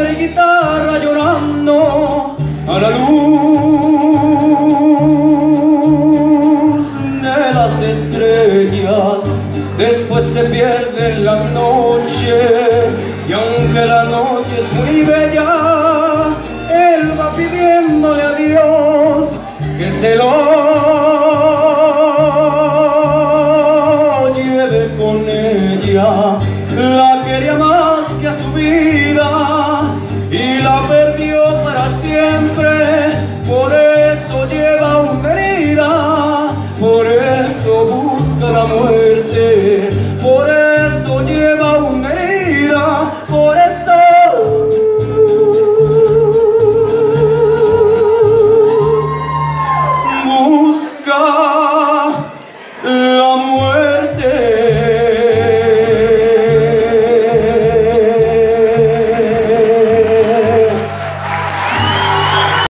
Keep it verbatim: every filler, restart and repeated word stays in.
pobre guitarra llorando a la luz de las estrellas. Después se pierde en la noche, y aunque la noche es muy bella, él va pidiéndole a Dios que se lo lleve con ella. La quería más que a su vida y la perdió para siempre. Por eso lleva una herida, por eso busca la muerte.